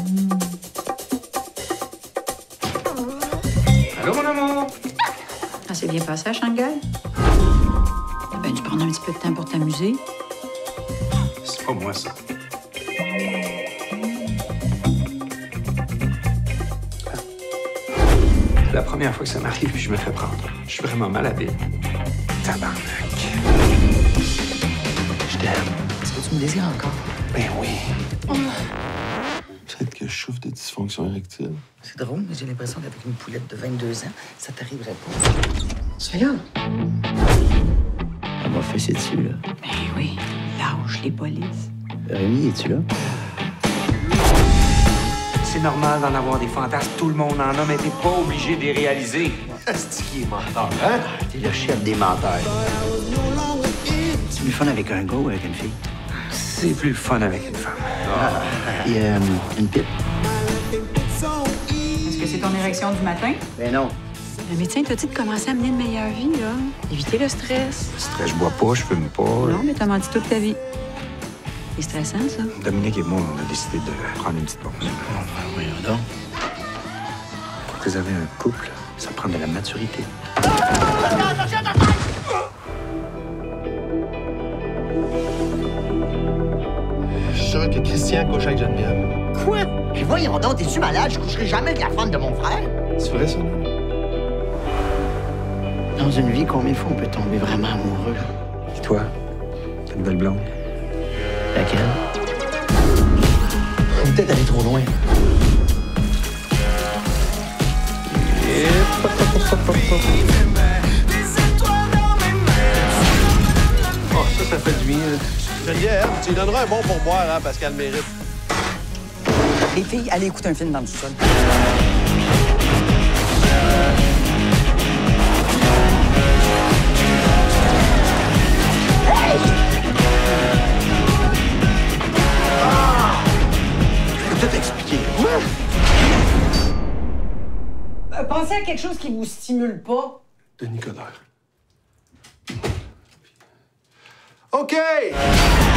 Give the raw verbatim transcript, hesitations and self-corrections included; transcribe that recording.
Allô, mon amour? Ça s'est bien passé à Shanghai? T'as bien dû prendre un petit peu de temps pour t'amuser. C'est pas moi, ça. C'est la première fois que ça m'arrive et je me fais prendre. Je suis vraiment mal habile. Tabarnak. Je t'aime. Est-ce que tu me désires encore? Ben oui. Oh. Peut-être que je souffre de dysfonction érectile. C'est drôle, mais j'ai l'impression qu'avec une poulette de vingt-deux ans, ça t'arriverait pas. Sois là. Elle m'a fait dessus, là. Ben oui, lâche les polices. Rémi, es-tu là? C'est normal d'en avoir des fantasmes. Tout le monde en a, mais t'es pas obligé de les réaliser. C'est qui est menteur, hein? T'es le chef des menteurs. C'est plus fun avec un gars ou avec une fille? C'est plus fun avec une femme. Ah, et euh, une pipe? Est-ce que c'est ton érection du matin? Ben non. Le médecin t'a dit de commencer à mener une meilleure vie, là. Éviter le stress. Stress, je bois pas, je fume pas. Non, mais t'as menti toute ta vie. C'est stressant, ça. Dominique et moi, on a décidé de prendre une petite pause. Ben voyons donc. Pour préserver un couple, ça prend de la maturité. Je suis sûr que Christian couche avec Geneviève. Quoi? Mais voyons donc, t'es-tu malade? Je coucherai jamais avec la femme de mon frère. C'est vrai, ça? Dans une vie, combien de fois on peut tomber vraiment amoureux? Et toi, t'as une belle blonde? Laquelle? On est peut-être allé trop loin. Oh, ça, ça fait du bien. Geneviève, tu lui donneras un bon pourboire, hein, parce qu'elle le mérite. Les filles, allez écouter un film dans le sol. Je vais tout expliquer. Euh, pensez à quelque chose qui vous stimule pas. Denis Coderre. OK!